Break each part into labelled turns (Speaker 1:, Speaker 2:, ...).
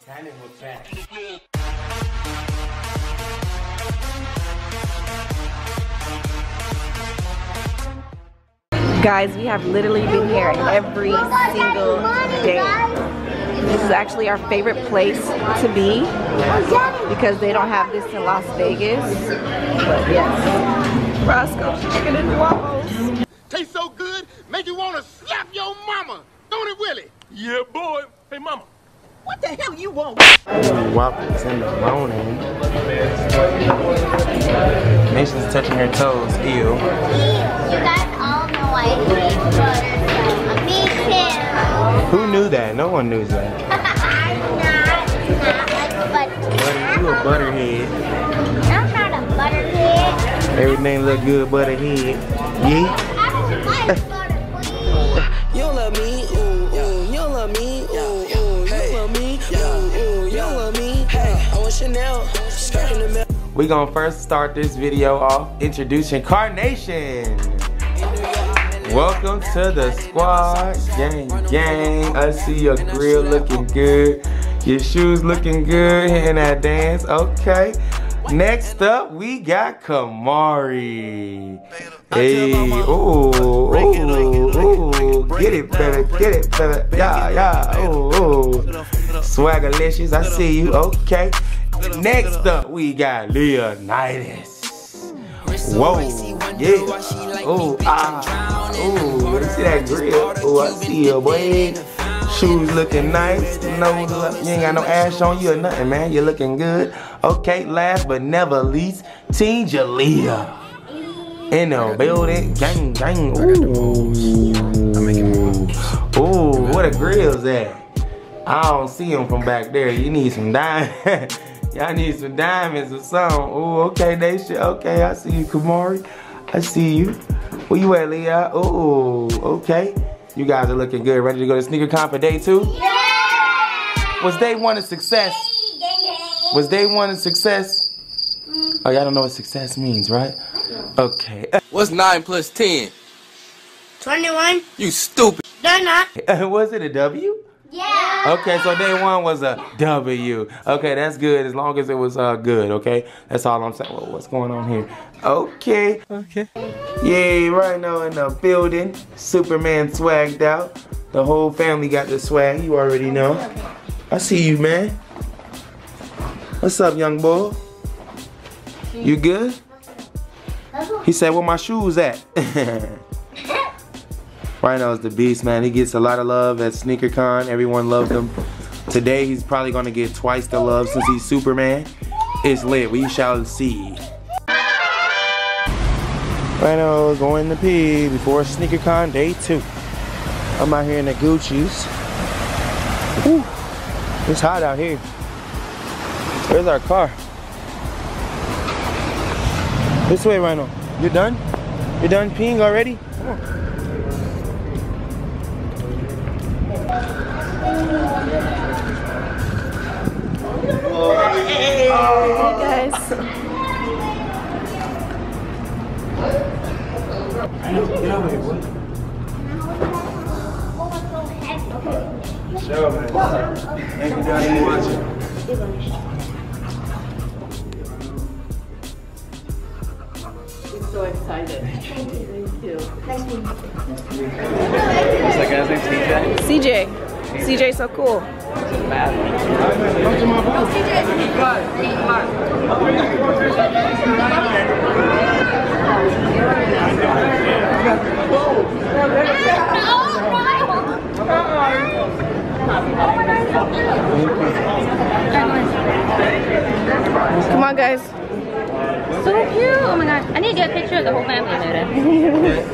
Speaker 1: Cannon was back.
Speaker 2: Guys, we have literally been here every single day. This is actually our favorite place to be because they don't have this in Las Vegas. But yes, Roscoe's Chicken and Waffles.
Speaker 3: Tastes so good, make you want to slap your mama. Don't it, Willie?
Speaker 4: Yeah, boy. Hey, mama.
Speaker 3: What the hell you want?
Speaker 1: Waffles in the morning. Nation's touching her toes. Ew.
Speaker 5: You guys all know I hate butter. Me too.
Speaker 1: Who knew that? No one knew that.
Speaker 5: I'm not like butter.
Speaker 1: You a butterhead.
Speaker 5: I'm not a butterhead.
Speaker 1: Everything look good, butterhead. Yeah.
Speaker 5: I don't like butter, please.
Speaker 6: You don't love me, ooh, ooh. You don't love me, ooh, ooh. You love me, ooh, ooh. You don't love me, hey. I want Chanel, skirt in the middle.
Speaker 1: We gonna first start this video off introducing Carnation. Welcome to the squad, gang. I see your grill looking good, your shoes looking good, hitting that dance. Okay. Next up, we got Kamari. Hey, ooh, get it better, yeah, ooh. Swaggerlicious, I see you, okay. Next up, we got Leonidas. Whoa, yeah, ooh, ooh, see that grill? Ooh, I see you, boy. Shoes looking nice, you ain't got no ash on you or nothing, man. You're looking good. Okay, last but never least, Team Jalea. In the building, gang, ooh, where the grill's at? I don't see them from back there. You need some diamonds. Y'all need some diamonds or something. Ooh, okay, okay, I see you, Kamari. I see you. Where you at, Leah? Ooh, okay. You guys are looking good. Ready to go to SneakerCon for day 2?
Speaker 5: Yeah!
Speaker 1: Was day 1 a success? Was day 1 a success? Oh, y'all don't know what success means, right? Okay.
Speaker 6: What's 9 plus 10?
Speaker 5: 21.
Speaker 6: You stupid.
Speaker 5: They're not.
Speaker 1: Was it a W?
Speaker 5: Yeah.
Speaker 1: Okay, so day 1 was a W. Okay, that's good as long as it was good, okay? That's all I'm saying. Well, what's going on here? Okay. Yay, right now in the building. Superman swagged out. The whole family got the swag, you already know. I see you, man. What's up, young boy? You good? He said, where my shoes at? Rhino's the beast, man. He gets a lot of love at SneakerCon. Everyone loved him. Today, he's probably gonna get twice the love since he's Superman. It's lit. We shall see. Rhino going to pee before SneakerCon day 2. I'm out here in the Gucci's. Whew. It's hot out here. Where's our car? This way, Rhino. You done? You done peeing already? Come on.
Speaker 2: Hey guys.
Speaker 1: Get over here, boy. Show, man. Thank you, Daddy, for watching.
Speaker 2: I'm so excited. Thank you.
Speaker 5: Nice meeting you.
Speaker 4: What's that guy's name? TJ?
Speaker 2: CJ's so cool. Come on, guys.
Speaker 7: So cute! Oh my god, I need to get a picture of the whole family later.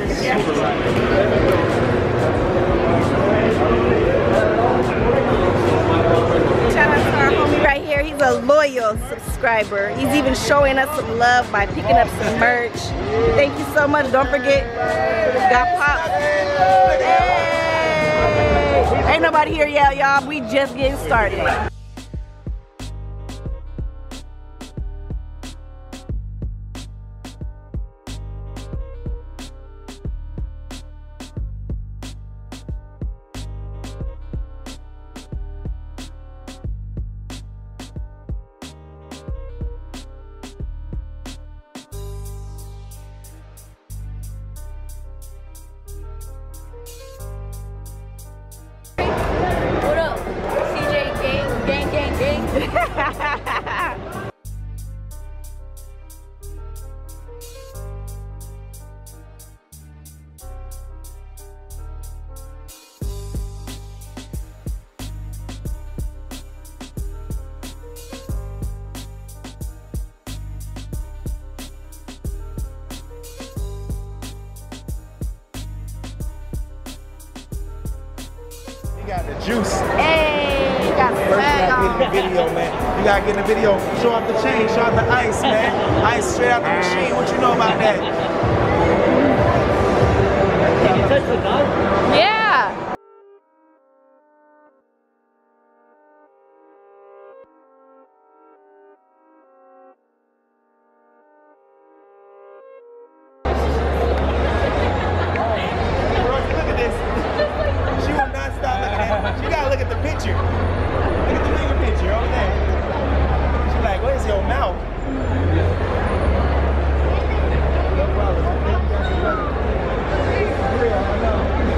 Speaker 2: Shout out to our homie right here. He's a loyal subscriber. He's even showing us some love by picking up some merch. Thank you so much. Don't forget, we got Pop. Hey! Ain't nobody here yet, y'all. We just getting started.
Speaker 8: got the juice.
Speaker 2: Hey, you got
Speaker 8: First, you
Speaker 2: swag
Speaker 8: gotta get in the
Speaker 2: on.
Speaker 8: video, man. You gotta get in the video. Show off the chain, show off the ice, man. Ice straight out the machine. What you know about that?
Speaker 4: Can you touch the dog?
Speaker 2: Yeah.
Speaker 8: Look at this. She will not stop looking at it. She gotta look at the picture. Look at the bigger picture over there. She's like, what is your mouth? No problem. Thank you guys for coming. For real, I know.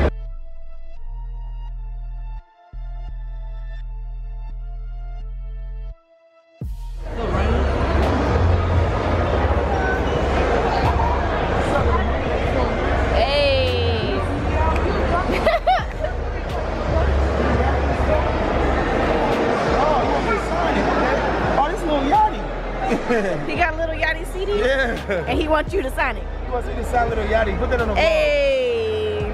Speaker 2: Hey.
Speaker 8: Oh, this little Yachty.
Speaker 2: He got a little Yachty CD?
Speaker 8: Yeah.
Speaker 2: And he wants you to sign it.
Speaker 8: He wants me to sign little Yachty. Put that on the wall.
Speaker 2: Hey.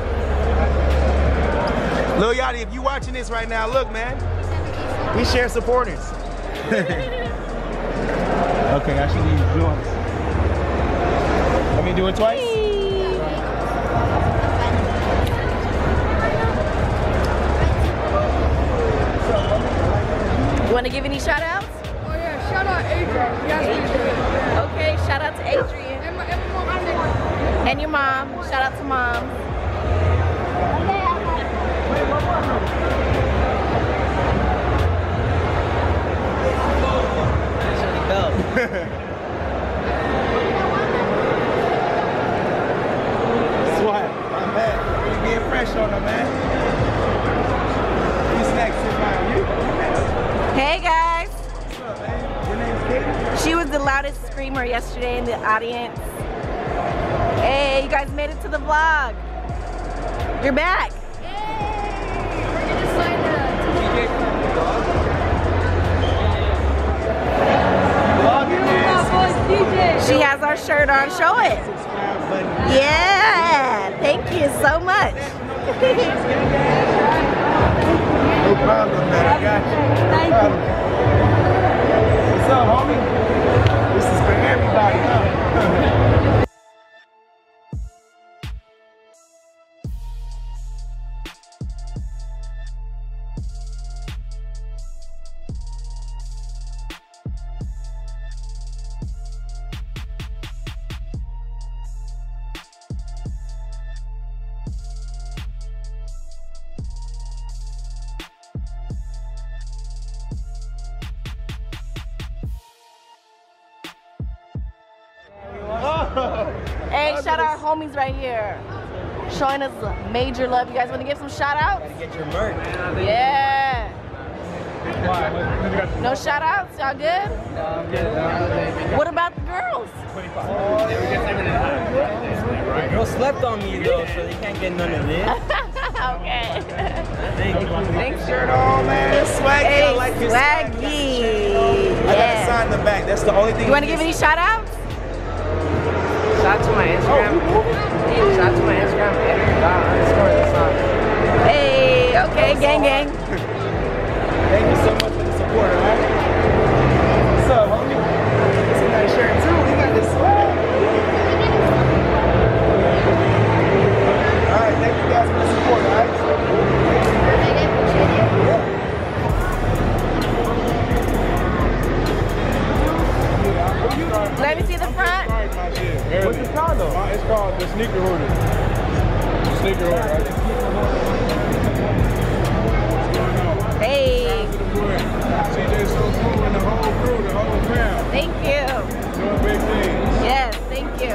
Speaker 8: Lil Yachty, if you watching this right now, look, man. We share supporters. Okay, I should leave you doing. Let me do it twice.
Speaker 2: You want to give any shout outs?
Speaker 9: Oh yeah, shout out Adrian.
Speaker 2: Okay, shout out to Adrian.
Speaker 9: And my mom.
Speaker 2: And your mom. Shout out to mom.
Speaker 8: Swat, I'm back. You being fresh on them, man. These snacks sit around you.
Speaker 2: Hey guys.
Speaker 8: What's up, man? Your name's Katie?
Speaker 2: She was the loudest screamer yesterday in the audience. Hey, you guys made it to the vlog. You're back. She has our shirt on. Show it. Yeah. Thank you so much.
Speaker 8: No problem, man. I got you. No problem. What's up, homie? This is for everybody, huh?
Speaker 2: Hey, shout out our homies right here. Showing us major love. You guys want to give some shout outs?
Speaker 4: Gotta get your merch.
Speaker 2: Yeah. No shout outs? Y'all good? What about the girls?
Speaker 4: The girl slept on me though, so they can't get none of this.
Speaker 2: Okay.
Speaker 8: Thanks, shirt on, man. Swaggy.
Speaker 2: Hey,
Speaker 8: I like your swag.
Speaker 2: swaggy.
Speaker 8: I gotta sign the back. That's the only thing.
Speaker 2: You want to give any shout outs?
Speaker 10: Shout out to my Instagram. Shout out to my Instagram. _the song.
Speaker 2: Hey, okay, gang, gang.
Speaker 8: Thank you so much for the support, alright? What's up, homie? It's a nice shirt too. We got this swag. Alright, thank you guys for the support, alright?
Speaker 2: Let me see the front.
Speaker 8: What's it called though?
Speaker 11: It's called the Sneaker Hoodie. Sneaker Hoodie, right?
Speaker 2: Hey.
Speaker 11: CJ So Cool and the whole crew, the whole crowd.
Speaker 2: Thank you.
Speaker 11: Doing big things.
Speaker 2: Yes, thank you.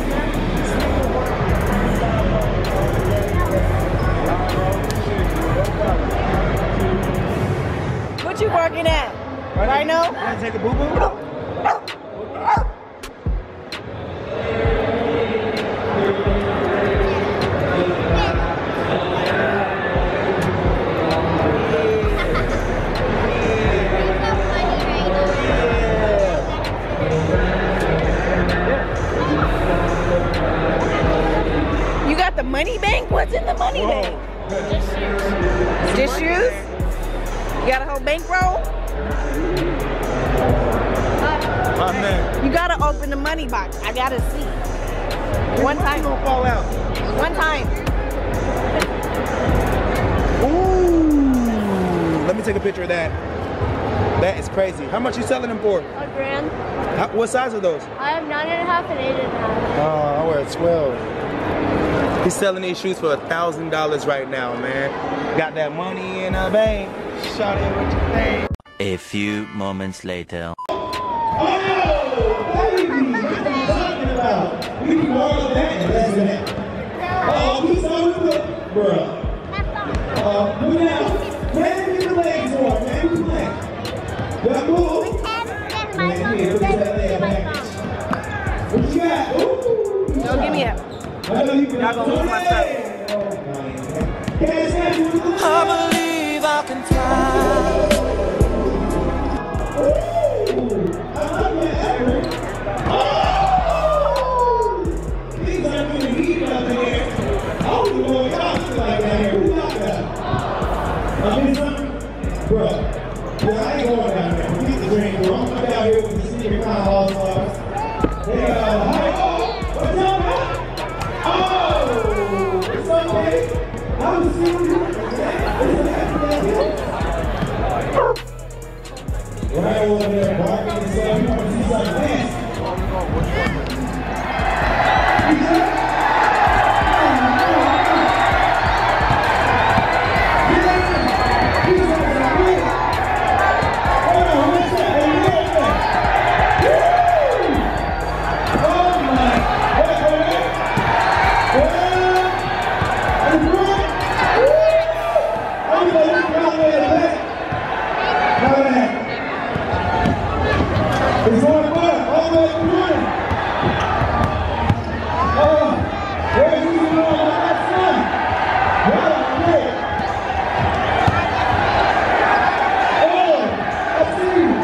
Speaker 2: What you working at? Rhino?
Speaker 8: You wanna take a boo-boo?
Speaker 2: You got the money bank? What's in the money bank? shoes? You got a whole bankroll?
Speaker 8: My man.
Speaker 2: You gotta open the money box. I gotta see. One time.
Speaker 8: Gonna fall out.
Speaker 2: One time.
Speaker 8: Ooh. Let me take a picture of that. That is crazy. How much you selling them for?
Speaker 9: $1,000.
Speaker 8: What size are those?
Speaker 9: I have 9.5 and 8.5.
Speaker 8: Oh, I wear a 12. He's selling these shoes for $1,000 right now, man. Got that money in a bank. Shout out what you think.
Speaker 12: A few moments later.
Speaker 8: We can go all that and less than that. We started with the bruh. Move down. Man, get the legs on, man. We play. Got move. Man, here, look at that leg back. What you got? Ooh.
Speaker 2: Don't give me up. Y'all gonna lose my stuff.
Speaker 6: I believe I can fly.
Speaker 8: Bro, I ain't going down there. We get the drink, bro. I'm down here with the senior con all stars. They what's up, man? Oh, it's okay. I was seeing you. Right over there, barking and stuff. You want to see something dance? It's on fire, all the way through. Where's you going on that sun? Right there. I see you.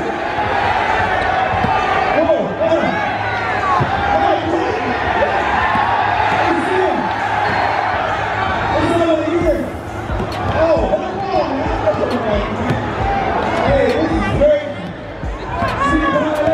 Speaker 8: I see him. It's over here. What's wrong, man? Hey, this is great. See you down there.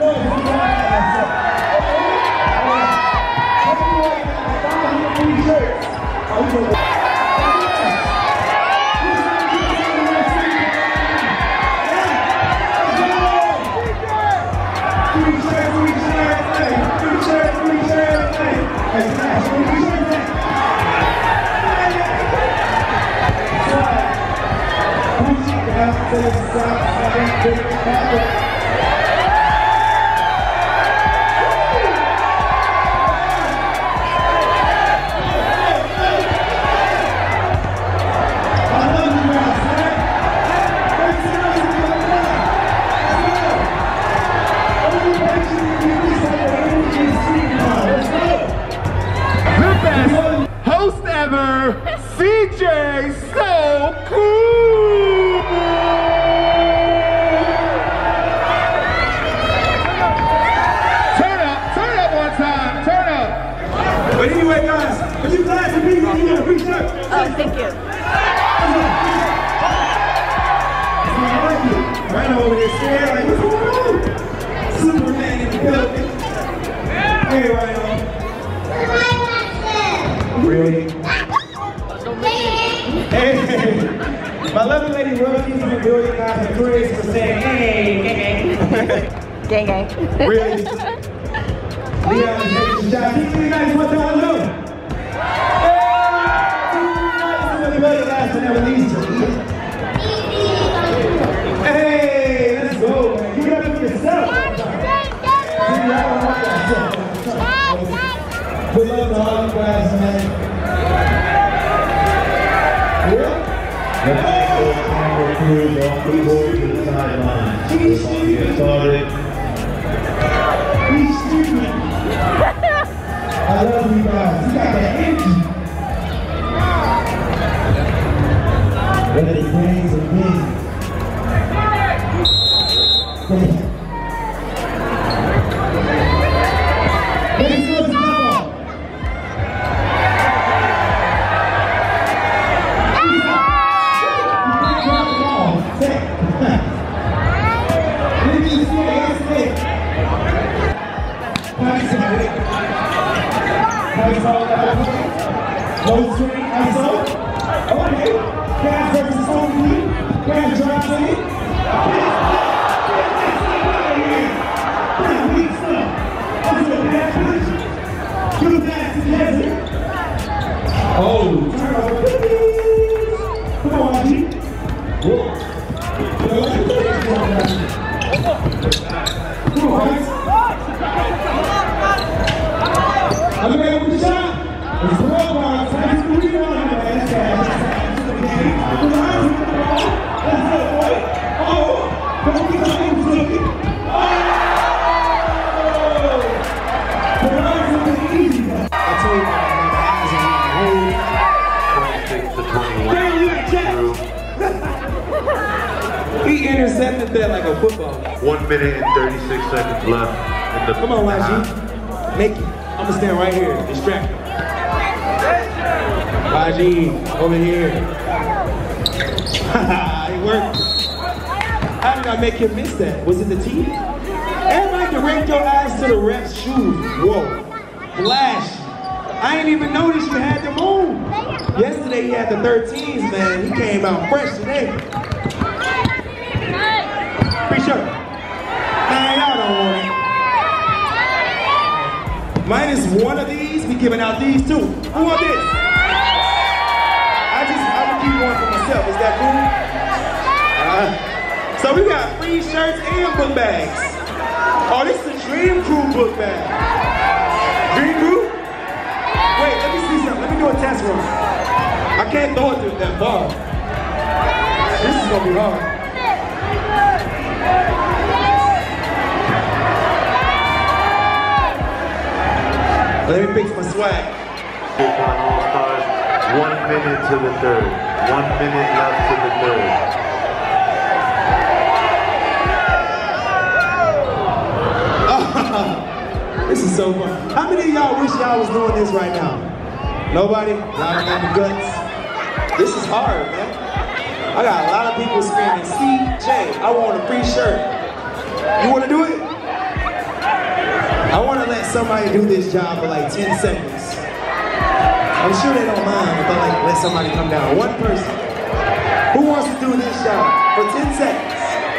Speaker 8: Host ever, CJ So Cool! Turn up one time, turn up! But anyway, guys, are you glad to be here? You get a free shirt.
Speaker 2: Oh, thank you.
Speaker 8: Right over here, scared, like, what's going on? Superman in the building. Hey, right on. Really? Hey, my lovely lady royalties in the building, guys, and Chris for saying, hey, gang, gang. Really? Leon, take a shot. Keep you guys one time, look. Hey, last but never least. Hey, let's go, man. Give it up for yourself. Good luck to all you guys, man. Yeah? Don't be bored to the sideline. Just want to get started. I love you guys. You got that energy. Whether it's games or wins. Let's go to the ball. Close screen, ISO. Okay. Cash versus Tony. Cash drives in it. Weak stuff. Also, bad position. Two backs together. Oh, turn over. Come on, YG. Come on, guys. I'm ready with the shot. It's the ball bar. Time to move on. That's cash. Let's go, boy. Oh, don't get your hands looking. I told you my eyes are on the hole. 26 to 21. He intercepted that like a football.
Speaker 13: 1 minute and 36 seconds left.
Speaker 8: Come on, YG. Make it. I'm gonna stand right here. Distract him. YG, over here. It worked. How did I make him miss that? Was it the team? Everybody direct your eyes to the ref's shoes. Whoa. Flash. I ain't even noticed you had to move. Yesterday he had the 13s, man. He came out fresh today. Pretty sure. Man, y'all don't want it. Minus one of these, we giving out these two. Who want this? I'm gonna keep one for myself. Is that cool? So we got free shirts and book bags. Oh, this is the Dream Crew book bag. Dream Crew? Wait, let me see something. Let me do a test run. I can't throw it through that bar. This is gonna be hard. Let me fix my swag.
Speaker 13: All-Stars, 1 minute to the third. 1 minute left to the third.
Speaker 8: This is so fun. How many of y'all wish y'all was doing this right now? Nobody? Y'all don't have the guts? This is hard, man. I got a lot of people screaming, CJ, I want a free shirt. You want to do it? I want to let somebody do this job for like 10 seconds. I'm sure they don't mind if I like let somebody come down. One person. Who wants to do this job for 10 seconds?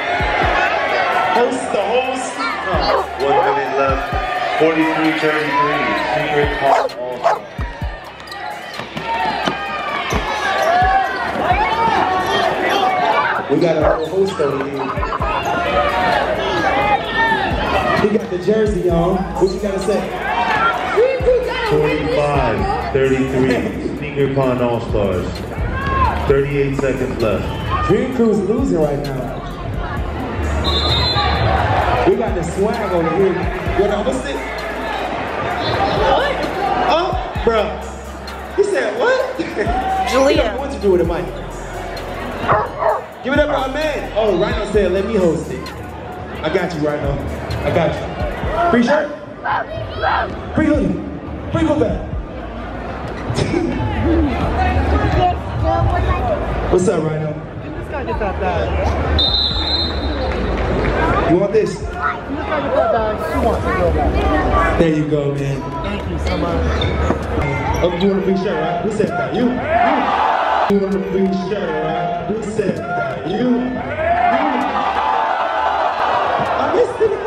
Speaker 8: Host the host.
Speaker 13: 1 minute left. 43-33. Secret Park All-Star.
Speaker 8: We got a little host over here. He got the jersey on. What you gotta say?
Speaker 13: 45-33. Sneaker Con All-Stars. 38 seconds left.
Speaker 8: Dream Crew's losing right now. We got the swag over here. What's this? What? Oh, bro. He said what?
Speaker 2: Julia.
Speaker 8: What you do with the mic? Give it up to our man. Oh, Rhino said let me host it. I got you, Rhino. I got you. Free shirt? Free hoodie? Free go back. What's up, Rhino?
Speaker 14: This guy get that bag.
Speaker 8: You want this?
Speaker 14: This guy get that bag. She wants to go back.
Speaker 8: There you go, man.
Speaker 14: Thank you so much.
Speaker 8: Oh, you want a free shirt, right? Who said that? You? You want a free shirt, right? Who said that? You? I missed it again.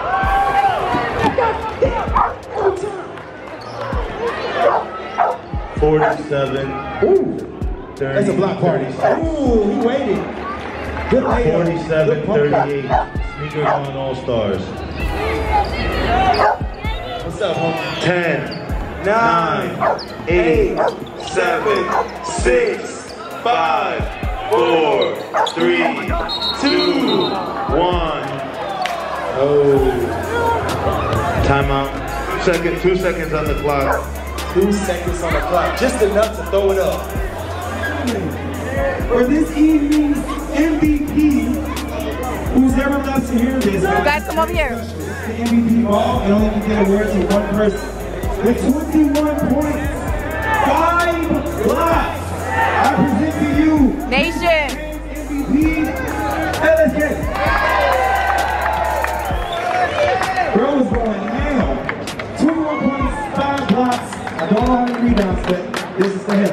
Speaker 13: 47.
Speaker 8: Ooh.
Speaker 13: 30,
Speaker 8: That's a block party. Ooh, he waited. Good layup.
Speaker 13: 47-38. Sneaker Con All-Stars.
Speaker 8: What's up, homie?
Speaker 13: 10, 9, 8, 7, 6, 5, 4, 3, 2, 1. Oh. Timeout. 2 seconds on the clock.
Speaker 8: 2 seconds on the clock. Just enough to throw it up. For this evening's MVP, who's ever left to hear this.
Speaker 2: You guys come over here.
Speaker 8: It's the MVP ball, and only can get awards to one person. With 21 points, 5 blocks, I present to you
Speaker 2: Nation.
Speaker 8: MVP. Hey, let's get it. rebounds, but this is for him.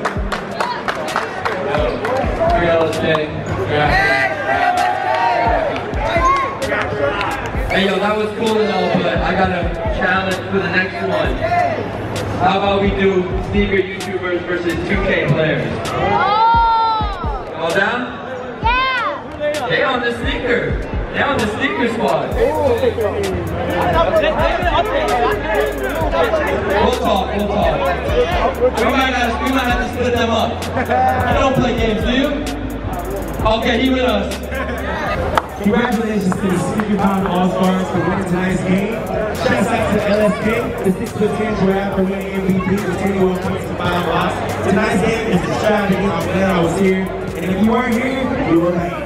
Speaker 15: Hey yo, that was cool and all, but I got a challenge for the next one. How about we do sneaker YouTubers versus 2K players? Oh! All down? Yeah! They on the sneaker. They on the sneaker squad. We'll talk. We might have to split them up. You don't play games, do you? Okay, he with us.
Speaker 8: Congratulations to the Sneaker Pound All-Stars for winning tonight's game. Shouts out to LSK, the 6'10" giraffe for winning MVP with 21 points to 5 losses. Tonight's game is extravagant. I'm glad I was here. And if you weren't here, you were late.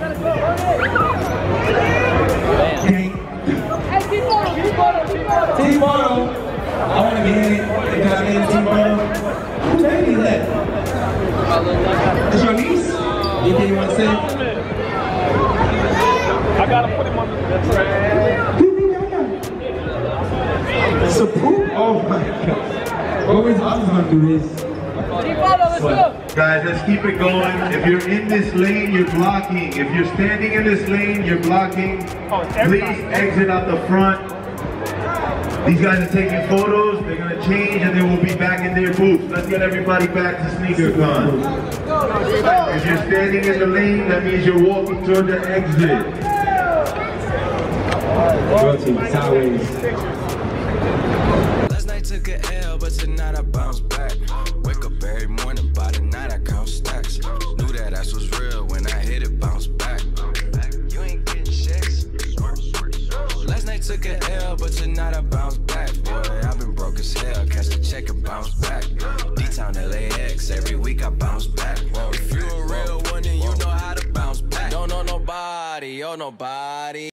Speaker 8: T-Bono. I want to get in it. If I get in T-Bono. Whose baby is that? It's your niece? Anything you want to say?
Speaker 11: I gotta put him on the
Speaker 8: Support? Oh my god. Always I was gonna do this.
Speaker 13: Guys, let's keep it going. If you're in this lane, you're blocking. If you're standing in this lane, you're blocking. Please exit out the front. These guys are taking photos. They're gonna change and they will be back in their booths. Let's get everybody back to SneakerCon. If you're standing in the lane, that means you're walking toward the exit.
Speaker 8: Rotate sideways.
Speaker 6: Last night took a L, but tonight I bounce back. Wake up every morning, by the night I count stacks. Knew that ass was real when I hit it, bounce back. You ain't getting checks. Last night took a L, but tonight I bounce back. Boy, I've been broke as hell, catch the check and bounce back. D-Town LAX, every week I bounce back. If you a real one, then you know how to bounce back. Don't know nobody, oh nobody.